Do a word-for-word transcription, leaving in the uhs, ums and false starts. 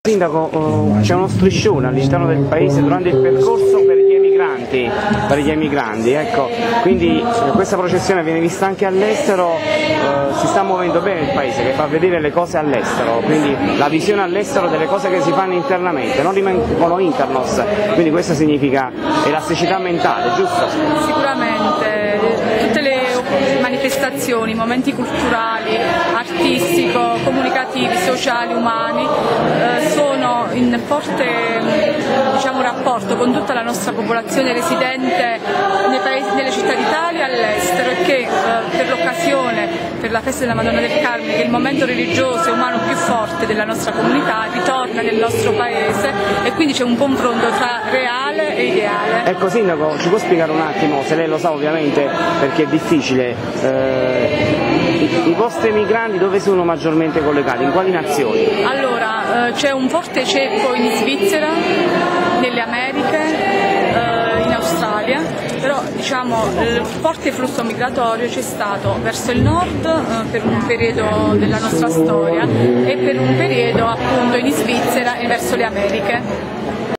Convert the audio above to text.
Sindaco, c'è uno striscione all'interno del paese durante il percorso per gli emigranti, per gli emigranti, ecco, quindi questa processione viene vista anche all'estero, eh, si sta muovendo bene il paese che fa vedere le cose all'estero, quindi la visione all'estero delle cose che si fanno internamente, non rimangono internos, quindi questo significa elasticità mentale, giusto? Sicuramente, tutte le manifestazioni, momenti culturali, artistico, comunicativi, sociali, umani, eh, sono in forte diciamo, rapporto con tutta la nostra popolazione residente nei paesi, nelle città d'Italia e all'estero e che eh, per l'occasione, per la festa della Madonna del Carmine, che è il momento religioso e umano più forte della nostra comunità, ritorna nel nostro paese e quindi c'è un confronto tra reale e ideale. Ecco Sindaco, ci può spiegare un attimo, se lei lo sa ovviamente perché è difficile, eh, i, i vostri emigranti dove sono maggiormente collocati, in quali nazioni? Allora, eh, c'è un forte ceppo in Svizzera, nelle Americhe, eh, in Australia, però diciamo il forte flusso migratorio c'è stato verso il nord eh, per un periodo della nostra storia e per un periodo appunto in Svizzera e verso le Americhe.